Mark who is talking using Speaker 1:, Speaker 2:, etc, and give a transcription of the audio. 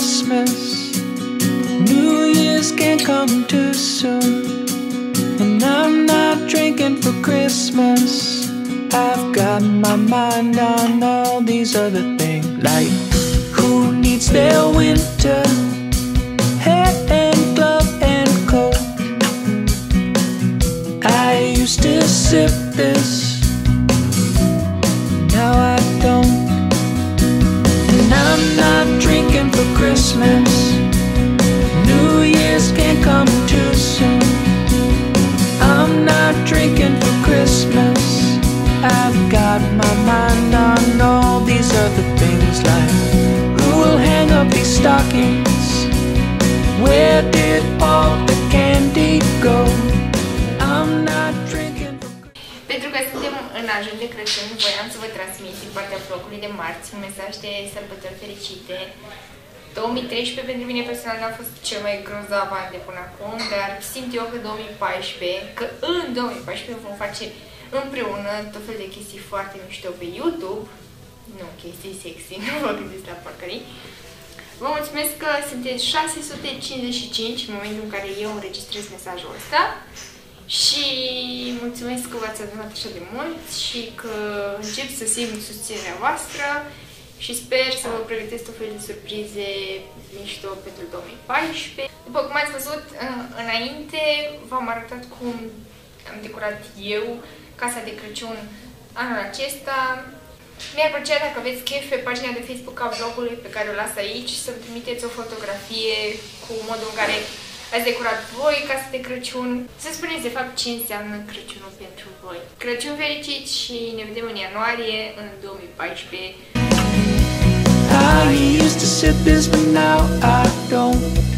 Speaker 1: Christmas. New Year's can't come too soon, and I'm not drinking for Christmas. I've got my mind on all these other things, like who needs their winter hat and glove and coat. I used to sip this, now I don't. And I'm not drinking for Christmas. New Year's can't come too soon. I'm not drinking for Christmas. I've got my mind on all these other things, like who will hang up these stockings? Where did all the candy go? I'm not drinking for...
Speaker 2: Pentru că suntem în ajun de Crăciun, voiam să vă transmit din partea vlogului de marți un mesaj de sărbători fericite. 2013 pentru mine personal a fost cel mai grozav an de până acum, dar simt eu că 2014, că în 2014 vom face împreună tot fel de chestii foarte mișto pe YouTube. Nu chestii sexy, nu vă gândiți la porcării. Vă mulțumesc că sunteți 655 în momentul în care eu înregistrez mesajul ăsta. Și mulțumesc că v-ați adunat așa de mult și că încep să simt susținerea voastră și sper să vă pregătesc o fel de surprize mișto pentru 2014. După cum ați văzut înainte, v-am arătat cum am decorat eu casa de Crăciun anul acesta. Mi-ar plăcea, dacă aveți chef, pe pagina de Facebook a vlogului pe care o las aici, să-mi trimiteți o fotografie cu modul în care ați decorat voi casa de Crăciun. Să spuneți de fapt ce înseamnă Crăciunul pentru voi. Crăciun fericit și ne vedem în ianuarie, în 2014.
Speaker 1: I used to sip this, but now I don't.